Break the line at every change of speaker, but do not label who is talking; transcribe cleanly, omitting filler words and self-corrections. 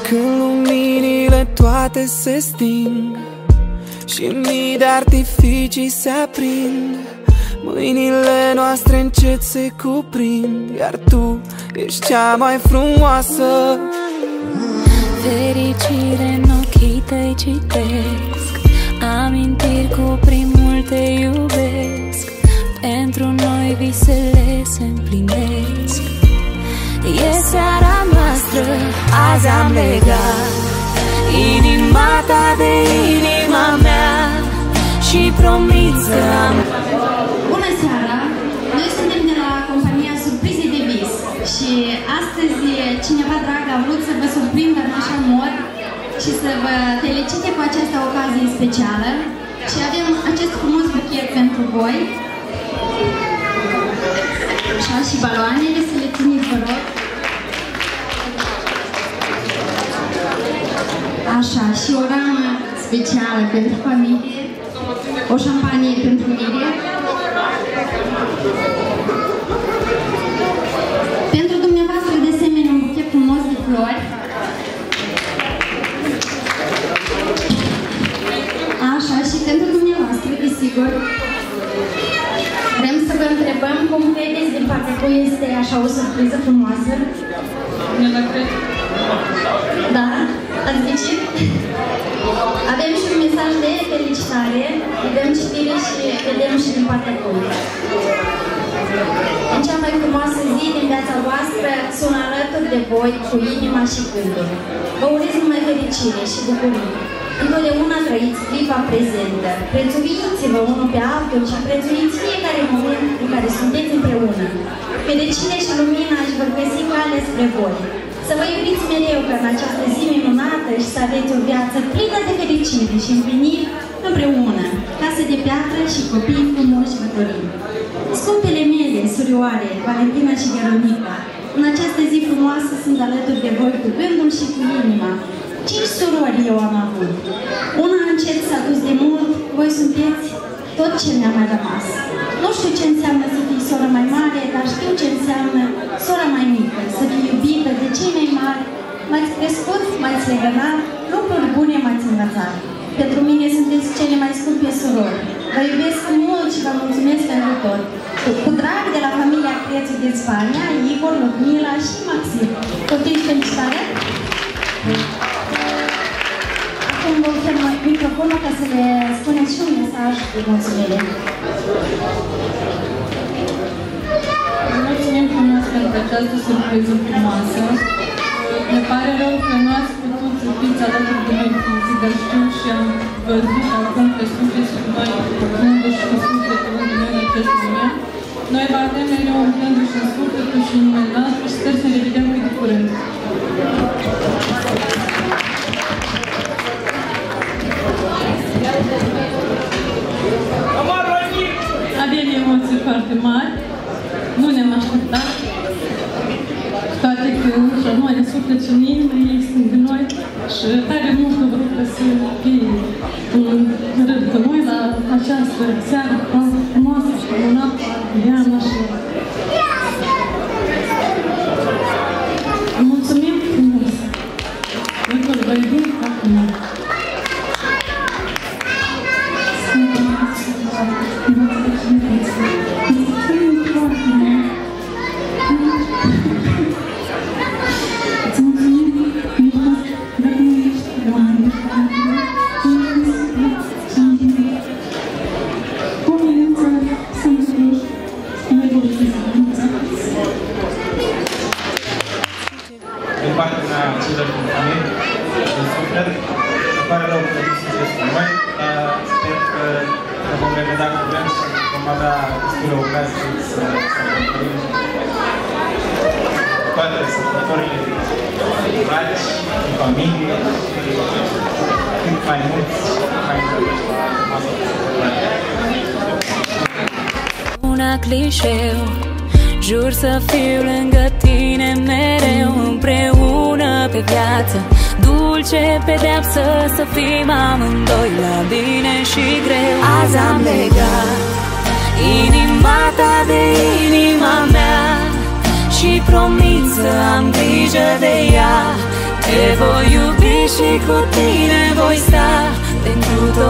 Când luminile toate se sting și mii de artificii se aprind, mâinile noastre încet se cuprind, iar tu ești cea mai frumoasă.
Fericire în ochii tăi citesc, amintiri cu primul te iubesc. Pentru noi visele se împlinesc. E seara noastră, azi am legat inima ta de inima mea și promit să am.
Bună seara! Noi suntem de la compania Surprize de Vis și astăzi cineva drag a vrut să vă surprindă în așa mod și să vă felicite cu această ocazie specială și avem acest frumos buchet pentru voi. Așa, și baloanele, să le țineți, vă rog. Așa, și o ramă specială pentru familie, o șampanie pentru mine. Pentru dumneavoastră, de asemenea, un buchet frumos de flori. Așa, și pentru dumneavoastră, desigur. Vrem să vă întrebăm cum credeți din partea cui este așa o surpriză frumoasă?
Eu la cred.
Da? Ați ghicit? Avem și un mesaj de felicitare. Dăm citire și vedem și din partea cui. În cea mai frumoasă zi din viața voastră sunt alături de voi cu inima și gândul. Vă urez numai fericire și bucurie. Întotdeauna trăiți clipa prezentă. Prețuiți-vă unul pe altul și prețuiți fiecare moment în care sunteți împreună. Fericire și lumina își vor găsi calea spre voi. Să vă iubiți mereu că în această zi minunată și să aveți o viață plină de fericire și împliniri împreună. Casă de piatră și copii frumoși vă dorim. Scumpele mele, surioare, Valentina și Veronica, în această zi frumoasă sunt alături de voi cu gândul și cu inima. 5 surori eu am avut. Una încet s-a dus de mult, voi sunteți tot ce mi-a mai rămas. Nu știu ce înseamnă să fii soră mai mare, dar știu ce înseamnă sora mai mică, să fii iubită de cei mai mari. M-ați crescut, m-ați legănat, lucruri bune m-ați învățat. Pentru mine sunteți cele mai scumpe surori. Vă iubesc mult și vă mulțumesc pentru tot. Cu drag de la familia Crețu din Spania, Igor, Ludmila și Maxim. Poftiți felicitare! Acum vă ofer microfonul ca să le spuneți și un mesaj de mulțumire.
Mulțumim frumos pentru această surpriză frumoasă. Ne pare rău că nu ați putut să fiți alături de noi fizic, dar știu și am văzut acum că sunteți cu noi gândul și cu sufletul lângă noi în acest moment. Noi vă avem mereu în gândul și în sufletul și în numele nostru și sper să ne vedem cât de curând. Avem emoții foarte mari, nu ne-am așteptat, toate că și noi în suflet și în inimă ei sunt de noi și tare mult vă rog să fie în rând cu noi la această seară frumoasă și minunată de anul și mulțumim frumos! Vă iubim acum!
Din partea mea, celor din familie, din suflet, îmi pare rău că nu sunteți cu noi, dar sper că ne vom revedea curând și vom avea destule ocazii să sărbătorim toate sărbătorile dragi, în familie, cât mai mulți și mai mulți la masă de sărbătoare.
Una clișeu, jur să fiu lângă tine mereu, împreună pe viață, dulce pedeapsă să fim amândoi la bine și greu. Azi am legat inima ta de inima mea și promit să am grijă de ea. Te voi iubi și cu tine voi sta pentru tot.